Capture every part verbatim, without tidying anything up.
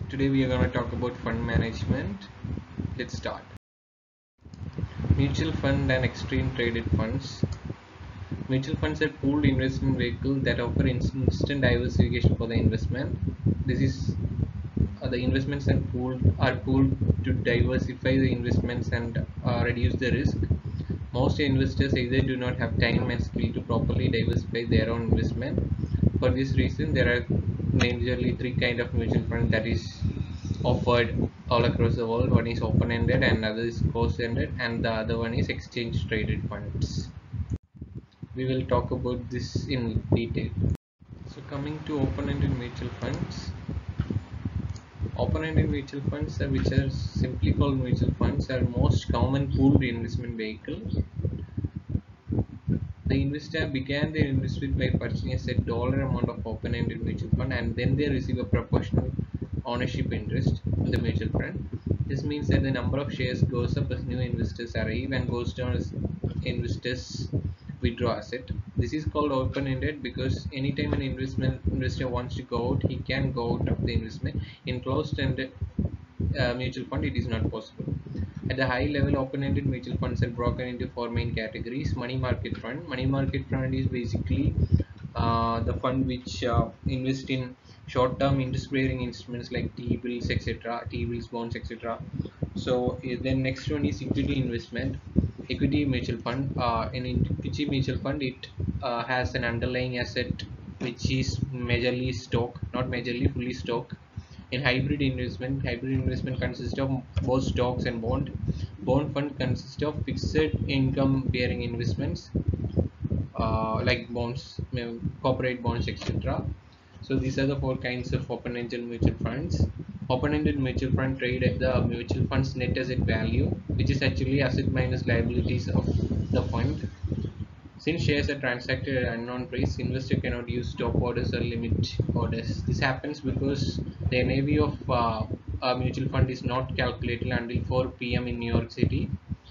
Today we are going to talk about fund management. Let's start. Mutual fund and extreme traded funds. Mutual funds are pooled investment vehicles that offer instant diversification for the investment. This is uh, the investments are pooled are pooled to diversify the investments and uh, reduce the risk. Most investors either do not have time and skill to properly diversify their own investment. For this reason, there are majorly three kind of mutual fund that is offered all across the world. One is open-ended, and other is closed-ended, and the other one is exchange-traded funds. We will talk about this in detail. So, coming to open-ended mutual funds. Open-ended mutual funds, are, which are simply called mutual funds, are most common pooled investment vehicle. The investor began their investment by purchasing a set dollar amount of open-ended mutual fund, and then they receive a proportional ownership interest in the mutual fund. This means that the number of shares goes up as new investors arrive and goes down as investors withdraw asset. This is called open-ended because anytime an investment investor wants to go out, he can go out of the investment. In closed-ended uh, mutual fund, it is not possible. At the high level, open-ended mutual funds are broken into four main categories. Money market fund. Money market fund is basically uh, the fund which uh, invest in short-term interest-bearing instruments like T-bills, et cetera, T-bills, bonds, et cetera. So uh, then next one is equity investment. Equity mutual fund. Uh, in equity mutual fund, it uh, has an underlying asset which is majorly stock, not majorly, fully stock. In hybrid investment, hybrid investment consists of both stocks and bond. Bond fund consists of fixed income bearing investments uh, like bonds, corporate bonds, et cetera. So these are the four kinds of open-ended mutual funds. Open-ended mutual fund trade at the mutual fund's net asset value, which is actually asset minus liabilities of the fund. Since shares are transacted at unknown price, investor cannot use stop orders or limit orders. This happens because the N A V of uh, a mutual fund is not calculated until four P M in New York City.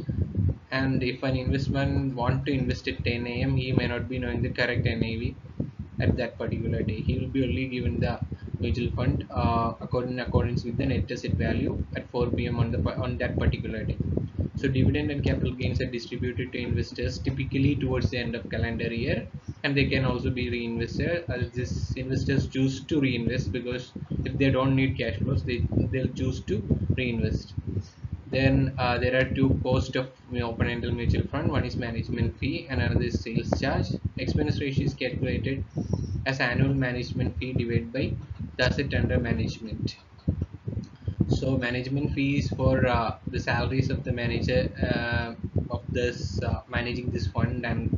And if an investment want to invest at ten A M, he may not be knowing the correct N A V at that particular day. He will be only given the mutual fund uh, according in accordance with the net asset value at four P M on the on that particular day. So dividend and capital gains are distributed to investors typically towards the end of calendar year, and they can also be reinvested as these investors choose to reinvest, because if they don't need cash flows, they they'll choose to reinvest. Then uh, there are two costs of open-ended mutual fund. One is management fee and another is sales charge. Expense ratio is calculated as annual management fee divided by the asset under management. So management fees for uh, the salaries of the manager uh, of this uh, managing this fund and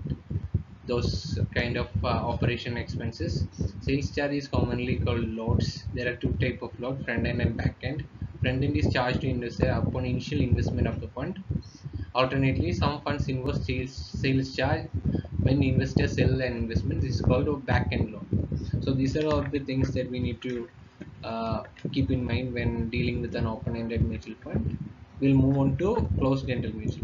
those kind of uh, operation expenses. Sales charge is commonly called loads. There are two type of load: front end and back end. Front end is charged to investor upon initial investment of the fund. Alternately, some funds invoice sales sales charge when investors sell an investment. This is called a back end loan. So these are all the things that we need to uh, keep in mind when dealing with an open-ended mutual fund. We'll move on to closed-ended mutual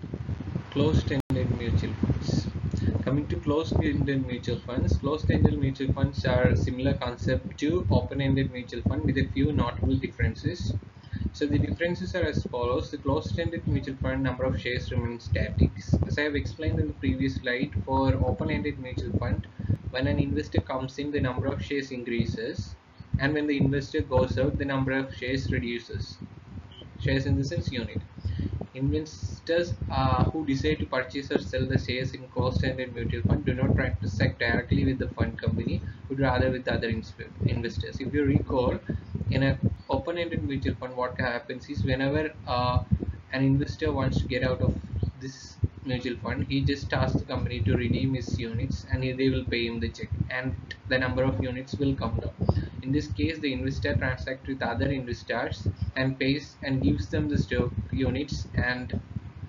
closed-ended mutual funds. Coming to closed-ended mutual funds, closed-ended mutual funds are similar concept to open-ended mutual fund with a few notable differences. So the differences are as follows. The closed-ended mutual fund number of shares remains static. As I have explained in the previous slide, for open-ended mutual fund, when an investor comes in, the number of shares increases, and when the investor goes out, the number of shares reduces. Shares in the sense unit. Investors uh, who decide to purchase or sell the shares in closed-ended mutual fund do not transact directly with the fund company, but rather with other investors. If you recall, in an open-ended mutual fund, what happens is whenever uh, an investor wants to get out of this mutual fund, he just asks the company to redeem his units, and they will pay him the check, and the number of units will come down. In this case, the investor transacts with other investors and pays and gives them the stock units, and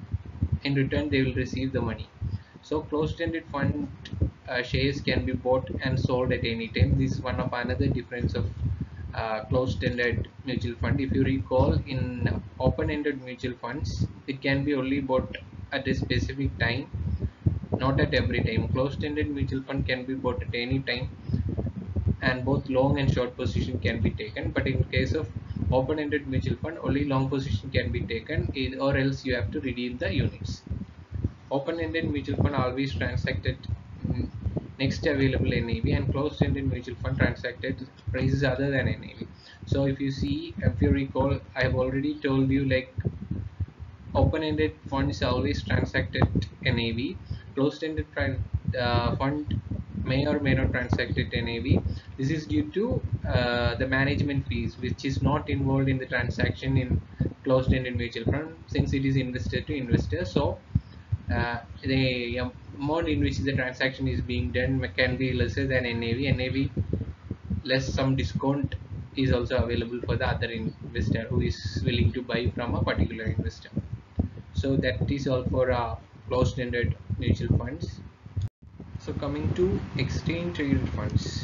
in return they will receive the money. So closed-ended fund uh, shares can be bought and sold at any time. This is one of another difference of uh, closed-ended mutual fund. If you recall, in open-ended mutual funds, it can be only bought at a specific time, not at every time. Closed-ended mutual fund can be bought at any time, and both long and short position can be taken. But in case of open-ended mutual fund, only long position can be taken, or else you have to redeem the units. Open-ended mutual fund always transacted next available N A V, and closed-ended mutual fund transacted prices other than N A V. So if you see, if you recall, I have already told you, like, open-ended funds always transacted N A V. Closed-ended uh, fund may or may not transact at N A V. This is due to uh, the management fees, which is not involved in the transaction in closed-ended mutual fund, since it is investor to investor. So uh, the amount in which the transaction is being done can be lesser than N A V. N A V less some discount is also available for the other investor who is willing to buy from a particular investor. So that is all for uh, closed-ended mutual funds. So coming to exchange traded funds.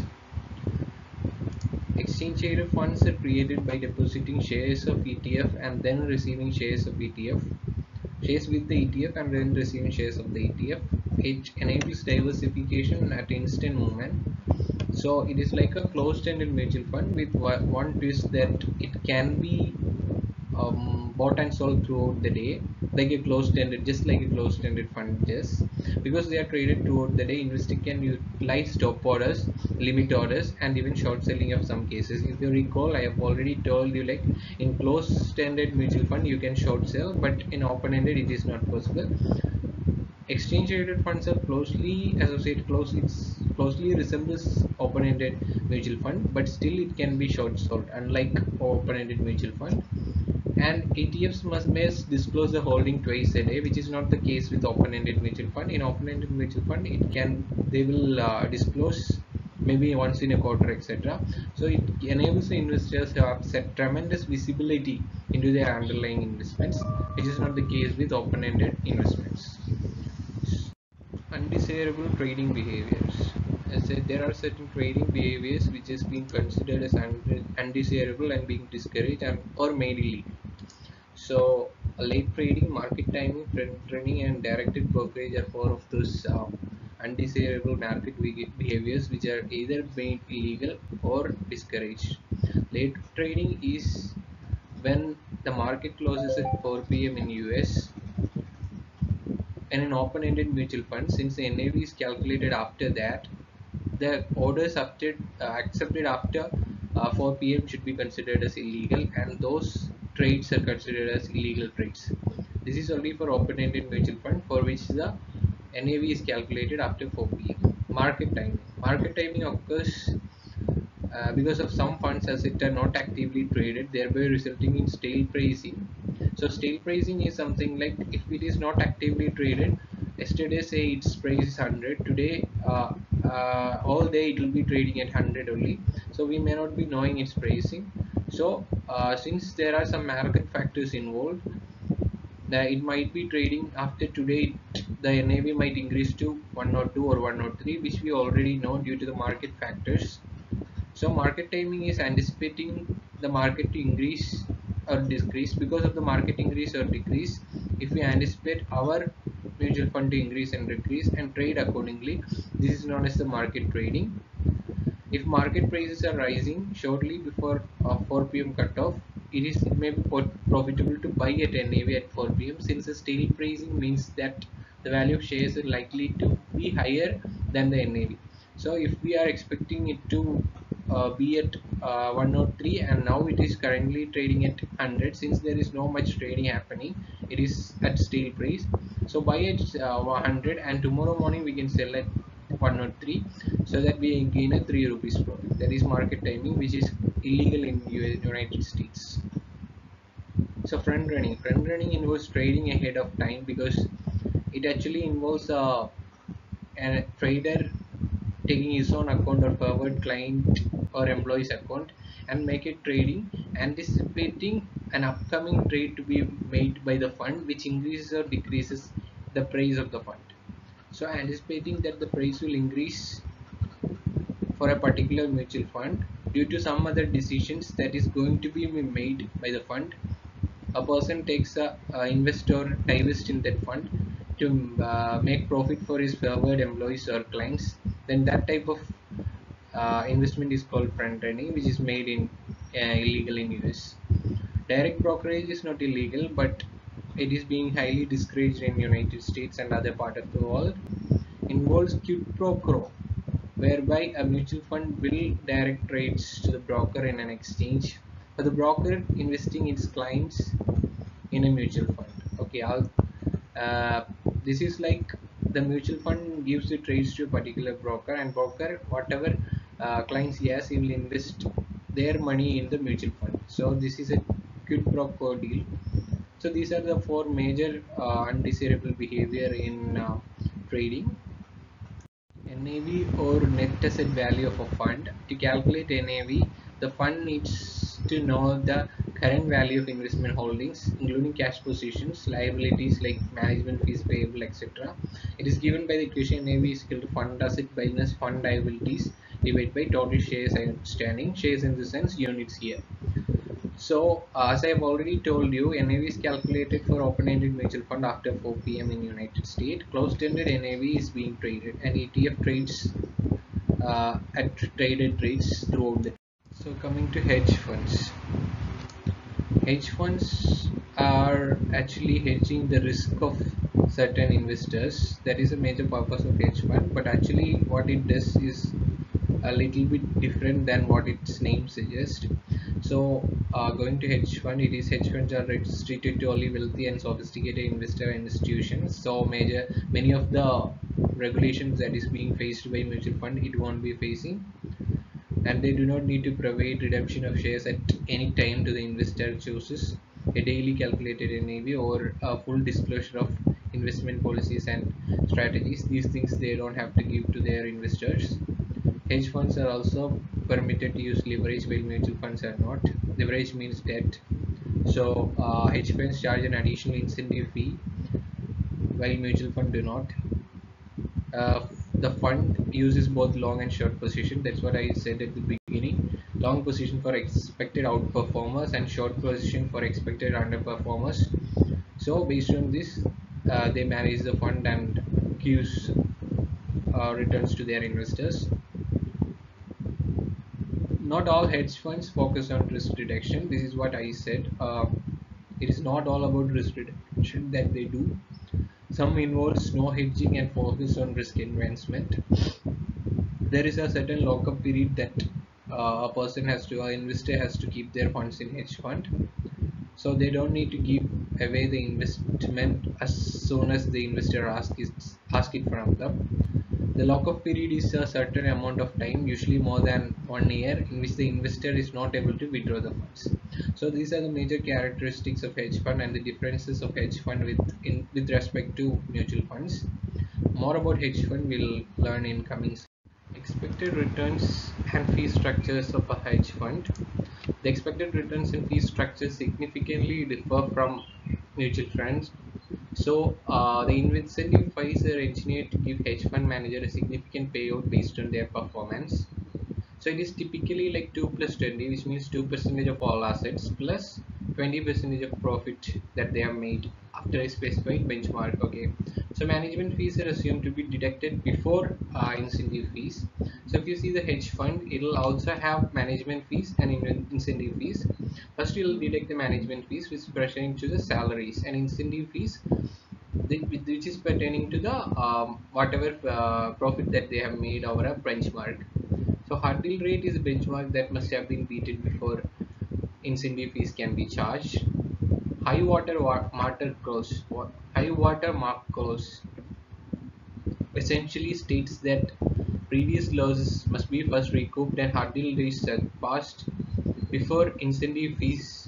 Exchange traded funds are created by depositing shares of E T F and then receiving shares of E T F. Shares with the E T F and then receiving shares of the E T F. It enables diversification at instant movement. So it is like a closed-ended mutual fund with one twist, that it can be um, bought and sold throughout the day, like a closed-ended, just like a closed-ended fund is. Because they are traded throughout the day, investor can utilize stop orders, limit orders, and even short selling of some cases. If you recall, I have already told you, like, in closed-ended mutual fund you can short sell, but in open-ended it is not possible. Exchange traded funds are closely associated, closely closely resembles open-ended mutual fund, but still it can be short sold, unlike open-ended mutual fund. And E T Fs must, must disclose the holding twice a day, which is not the case with open-ended mutual fund. In open-ended mutual fund, it can they will uh, disclose maybe once in a quarter, et cetera. So it enables the investors to have set tremendous visibility into their underlying investments, which is not the case with open-ended investments. Undesirable trading behaviors. As I said, there are certain trading behaviors which has been considered as undesirable and being discouraged and or made illegal. So, late trading, market timing, trend trading, and directed brokerage are four of those uh, undesirable market behaviors which are either made illegal or discouraged. Late trading is when the market closes at four P M in U S, and an open-ended mutual fund, since the N A V is calculated after that, the orders after, uh, accepted after uh, four P M should be considered as illegal, and those trades are considered as illegal trades. This is only for open-ended mutual fund, for which the N A V is calculated after four P M Market timing. Market timing occurs uh, because of some funds assets are not actively traded, thereby resulting in stale pricing. So stale pricing is something like, if it is not actively traded, yesterday say its price is one hundred, today uh, uh, all day it will be trading at one hundred only, so we may not be knowing its pricing. So uh, since there are some market factors involved, that it might be trading after today, the N A V might increase to one oh two or one oh three, which we already know due to the market factors. So market timing is anticipating the market to increase or decrease. Because of the market increase or decrease, if we anticipate our mutual fund to increase and decrease and trade accordingly, this is known as the market trading. If market prices are rising shortly before uh, four P M cutoff, it is it may be profitable to buy at N A V at four P M, since the stale pricing means that the value of shares are likely to be higher than the N A V. So if we are expecting it to uh, be at uh, one oh three, and now it is currently trading at one hundred, since there is no much trading happening, it is at stale price. So buy at uh, one hundred, and tomorrow morning we can sell at one oh three, so that we gain a three rupees profit. That is market timing, which is illegal in United States. So front running. Front running involves trading ahead of time, because it actually involves uh, a trader taking his own account or forward client or employee's account and make it trading, anticipating an upcoming trade to be made by the fund, which increases or decreases the price of the fund. So anticipating that the price will increase for a particular mutual fund due to some other decisions that is going to be made by the fund, a person takes a, a investor divest in that fund to uh, make profit for his forward employees or clients, then that type of uh, investment is called front running, which is made in uh, illegal in U S. Direct brokerage is not illegal, but it is being highly discouraged in United States and other part of the world. Involves quid pro quo, whereby a mutual fund will direct trades to the broker in an exchange for the broker investing its clients in a mutual fund. Okay, I'll, uh, this is like the mutual fund gives the trades to a particular broker, and broker whatever uh, clients he has, he will invest their money in the mutual fund. So this is a quid pro quo deal. So these are the four major uh, undesirable behavior in uh, trading. N A V or net asset value of a fund. To calculate N A V, the fund needs to know the current value of investment holdings, including cash positions, liabilities like management fees payable, et cetera. It is given by the equation N A V is equal to fund asset minus fund liabilities divided by total shares outstanding. Shares in the sense units here. So, uh, as I have already told you, N A V is calculated for open-ended mutual fund after four P M in United States. Closed-ended N A V is being traded, and E T F trades uh, at traded rates throughout the. So, coming to hedge funds. Hedge funds are actually hedging the risk of certain investors. That is a major purpose of hedge fund. But actually, what it does is a little bit different than what its name suggests. So uh, going to hedge fund, it is hedge funds are restricted to only wealthy and sophisticated investor institutions. So major many of the regulations that is being faced by mutual fund, it won't be facing, and they do not need to provide redemption of shares at any time to the investor chooses a daily calculated N A V or a full disclosure of investment policies and strategies. These things they don't have to give to their investors. Hedge funds are also permitted to use leverage while mutual funds are not. Leverage means debt. So uh, hedge funds charge an additional incentive fee while mutual funds do not. Uh, the fund uses both long and short position. That's what I said at the beginning. Long position for expected outperformers and short position for expected underperformers. So based on this, uh, they manage the fund and gives uh, returns to their investors. Not all hedge funds focus on risk reduction. This is what I said. Uh, it is not all about risk reduction that they do. Some involves no hedging and focus on risk advancement. There is a certain lockup period that uh, a person has to, an investor has to keep their funds in hedge fund. So they don't need to give away the investment as soon as the investor asks it, ask it from them. The lockup period is a certain amount of time, usually more than one year, in which the investor is not able to withdraw the funds. So these are the major characteristics of hedge fund and the differences of hedge fund with in with respect to mutual funds. More about hedge fund we'll learn in coming. Expected returns and fee structures of a hedge fund. The expected returns and fee structures significantly differ from mutual funds. So uh, the incentive fees are engineered to give hedge fund manager a significant payout based on their performance. So it is typically like two plus twenty, which means two percent of all assets plus twenty percent of profit that they have made after a specified benchmark. Okay, so management fees are assumed to be deducted before uh, incentive fees. So if you see the hedge fund, it will also have management fees and incentive fees. First, you will deduct the management fees, which is pertaining to the salaries, and incentive fees, which is pertaining to the um, whatever uh, profit that they have made over a benchmark. So hurdle rate is a benchmark that must have been beaten before incentive fees can be charged. High water mark clause. High water mark clause essentially states that previous losses must be first recouped and hurdle rates surpassed before incentive fees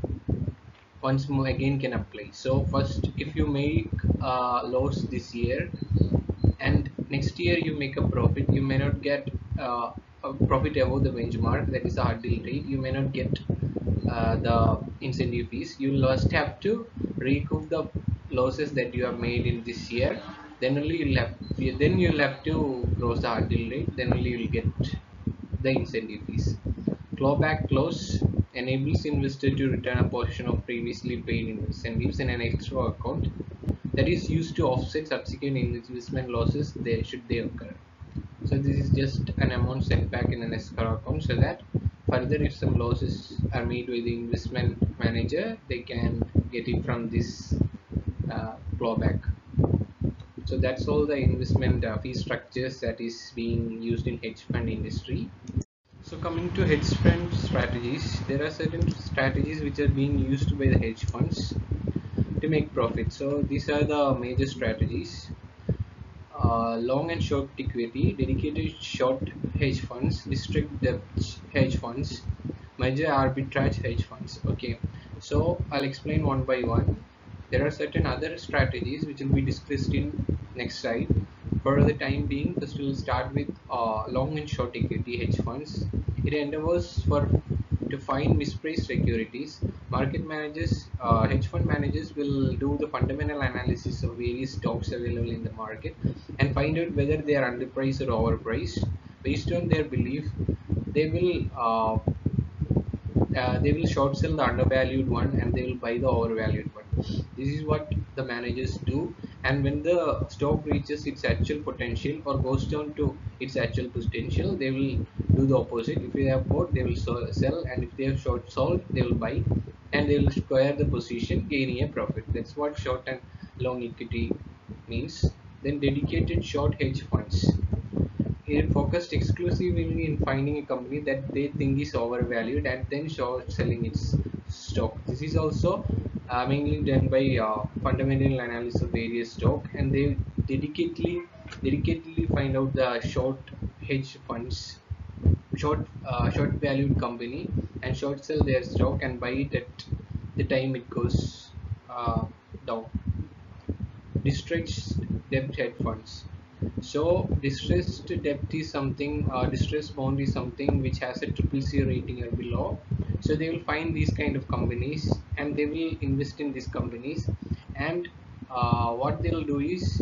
once more again can apply. So first, if you make a loss this year and next year you make a profit, you may not get uh, a profit above the benchmark, that is a hurdle rate. You may not get uh, the incentive fees. You first have to recoup the losses that you have made in this year. Then only you'll have then you'll have to cross the hurdle rate. Then only you'll get the incentive fees. Clawback clause enables investor to return a portion of previously paid incentives in an escrow account that is used to offset subsequent investment losses there should they occur. So this is just an amount set back in an escrow account so that further, if some losses are made by the investment manager, they can get it from this uh, clawback. So that's all the investment uh, fee structures that is being used in hedge fund industry. So coming to hedge fund strategies, there are certain strategies which are being used by the hedge funds to make profit. So these are the major strategies: uh, long and short equity, dedicated short hedge funds, district debt hedge funds, merger arbitrage hedge funds. Okay, so I'll explain one by one. There are certain other strategies which will be discussed in next slide. For the time being, first we'll start with uh, long and short equity hedge funds. It endeavors for to find mispriced securities. Market managers, uh, hedge fund managers will do the fundamental analysis of various stocks available in the market and find out whether they are underpriced or overpriced. Based on their belief, they will uh, uh, they will short sell the undervalued one and they will buy the overvalued one. This is what the managers do, and when the stock reaches its actual potential or goes down to its actual potential, they will do the opposite. If they have bought, they will sell, and if they have short sold, they will buy, and they will square the position, gaining a profit. That's what short and long equity means. Then dedicated short hedge funds, it focused exclusively in finding a company that they think is overvalued and then short selling its stock. This is also uh, mainly done by uh, fundamental analysis of various stock, and they dedicatedly dedicatedly find out the short hedge funds, short uh, short valued company, and short sell their stock and buy it at the time it goes uh, down. Distressed debt hedge funds. So distressed debt is something, uh, distressed bond is something which has a triple C rating or below. So they will find these kind of companies and they will invest in these companies. And uh, what they will do is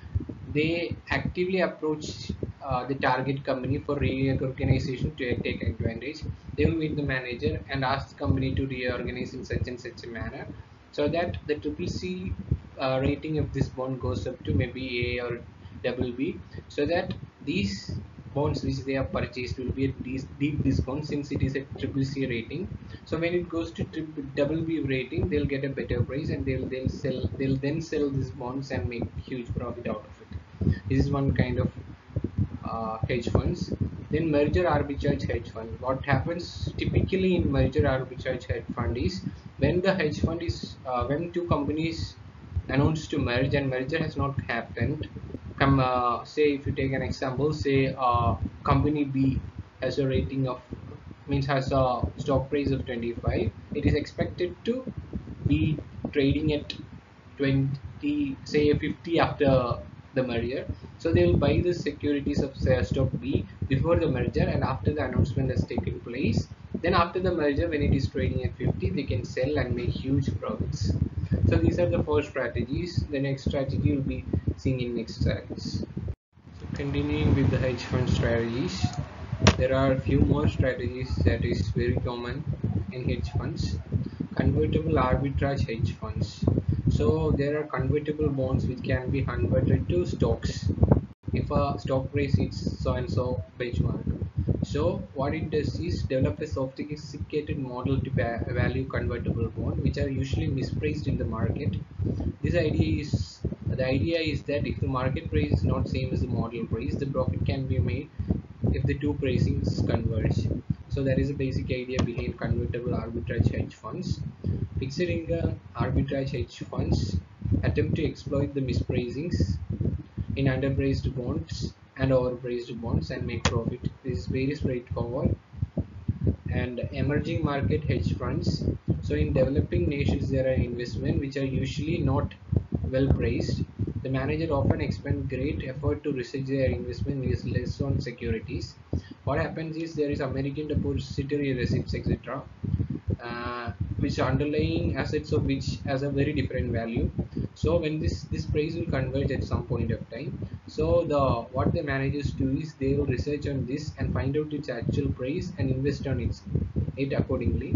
they actively approach uh, the target company for reorganization to take advantage. They will meet the manager and ask the company to reorganize in such and such a manner, so that the triple C uh, rating of this bond goes up to maybe A or double B, so that these bonds which they have purchased will be at deep, deep discount since it is a triple C rating. So when it goes to triple, double B rating, they'll get a better price and they'll they'll sell they'll then sell these bonds and make huge profit out of it. This is one kind of uh, hedge funds. Then merger arbitrage hedge fund. What happens typically in merger arbitrage hedge fund is when the hedge fund is uh, when two companies announced to merge and merger has not happened. Come, uh, say if you take an example, say uh, company B has a rating of, means has a stock price of twenty-five. It is expected to be trading at twenty, say fifty after the merger. So they will buy the securities of say stock B before the merger and after the announcement has taken place. Then after the merger, when it is trading at fifty, they can sell and make huge profits. So these are the four strategies. The next strategy will be seen in next slides. So continuing with the hedge fund strategies, there are a few more strategies that is very common in hedge funds. Convertible arbitrage hedge funds. So there are convertible bonds which can be converted to stocks if a stock price is so and so benchmark. So what it does is develop a sophisticated model to value convertible bond which are usually mispriced in the market. This idea is the idea is that if the market price is not same as the model price, the profit can be made if the two pricings converge. So that is the basic idea behind convertible arbitrage hedge funds. Fixed income arbitrage hedge funds attempt to exploit the mispricings in underpriced bonds and overpriced bonds and make profit. This is very straightforward. And emerging market hedge funds. So in developing nations, there are investments which are usually not well priced. The manager often expend great effort to research their investment is less on securities. What happens is there is American depository receipts, et cetera. Uh, which underlying assets of which has a very different value. So when this this price will converge at some point of time, so the what the managers do is they will research on this and find out its actual price and invest on it it accordingly,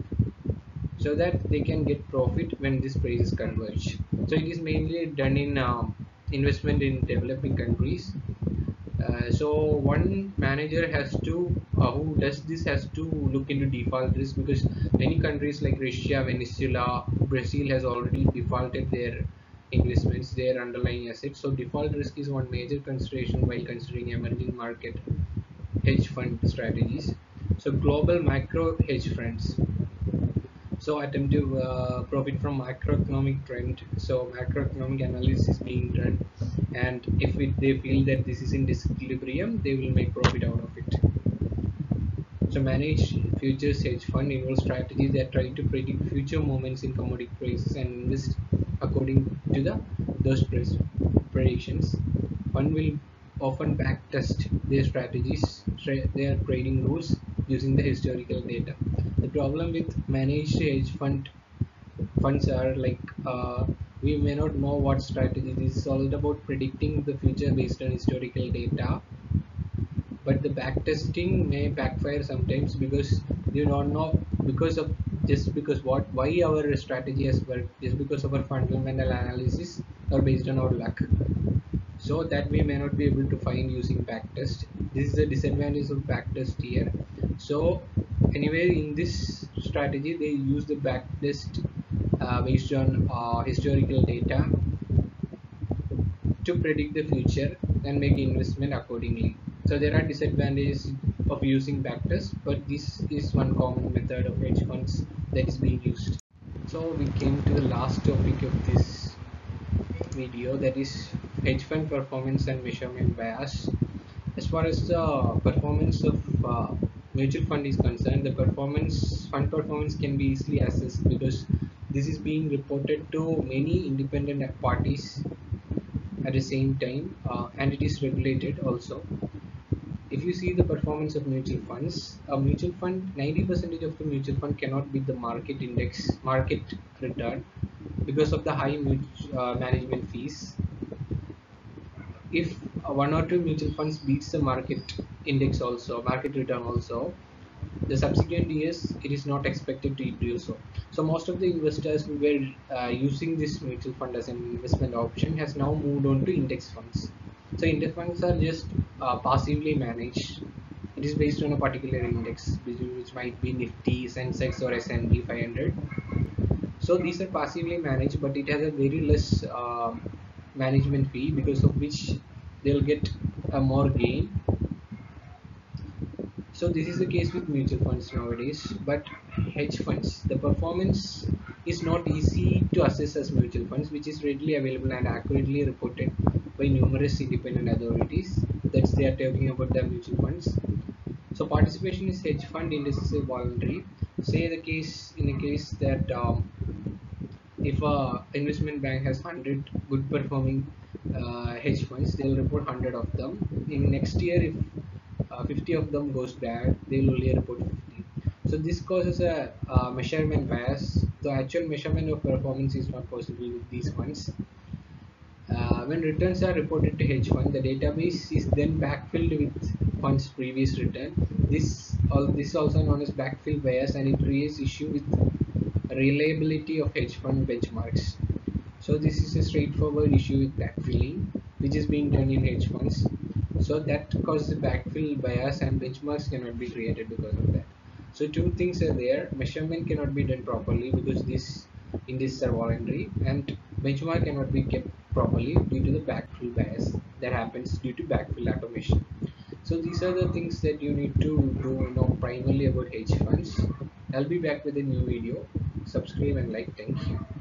so that they can get profit when this prices converge. So it is mainly done in um, investment in developing countries. Uh, so one manager has to uh, who does this has to look into default risk, because many countries like Russia, Venezuela, Brazil has already defaulted their investments, their underlying assets. So default risk is one major consideration while considering emerging market hedge fund strategies. So global macro hedge funds so attempt to uh, profit from macroeconomic trend. So macroeconomic analysis is being done, and if it, they feel that this is in disequilibrium, they will make profit out of it. So managed futures hedge fund involves strategies that try to predict future movements in commodity prices and invest according to the those predictions. Fund will often backtest their strategies, their trading rules using the historical data. The problem with managed hedge fund funds are like uh, we may not know what strategy. This is all about predicting the future based on historical data, but the backtesting may backfire sometimes because you don't know, because of just because what why our strategy has worked, just because of our fundamental analysis or based on our luck, so that we may not be able to find using backtest. This is a disadvantage of backtest here. So anyway, in this strategy they use the backtest uh, based on uh, historical data to predict the future and make investment accordingly. So there are disadvantages of using backtest, but this is one common method of hedge funds that is being used. So we came to the last topic of this video, that is hedge fund performance and measurement bias. As far as the performance of uh, mutual fund is concerned, the performance fund performance can be easily assessed because this is being reported to many independent parties at the same time, uh, and it is regulated also. If you see the performance of mutual funds, a mutual fund, ninety percent of the mutual fund cannot beat the market index market return because of the high uh, management fees. If uh, one or two mutual funds beats the market index also, market return also, the subsequent years it is not expected to do so. So most of the investors who were uh, using this mutual fund as an investment option has now moved on to index funds. So index funds are just uh, passively managed. It is based on a particular index, which, which might be Nifty, Sensex, or S and P five hundred. So these are passively managed, but it has a very less uh, management fee, because of which they'll get a more gain. So this is the case with mutual funds nowadays, but hedge funds, the performance is not easy to assess as mutual funds, which is readily available and accurately reported by numerous independent authorities. That's they are talking about the mutual funds. So participation in hedge fund indices is voluntary. Say the case in a case that um, if a investment bank has one hundred good performing uh, hedge funds, they'll report one hundred of them. In next year, if uh, fifty of them goes bad, they will only report fifty. So this causes a uh, measurement bias. The actual measurement of performance is not possible with these funds. Uh, when returns are reported to hedge fund, the database is then backfilled with fund's previous return. This all this is also known as backfill bias, and it creates issue with reliability of hedge fund benchmarks. So this is a straightforward issue with backfilling, which is being done in hedge funds. So that causes a backfill bias, and benchmarks cannot be created because of that. So two things are there: measurement cannot be done properly because these indices are voluntary, and benchmark cannot be kept properly due to the backfill bias that happens due to backfill automation. So these are the things that you need to do know primarily about hedge funds. I'll be back with a new video. Subscribe and like. Thank you.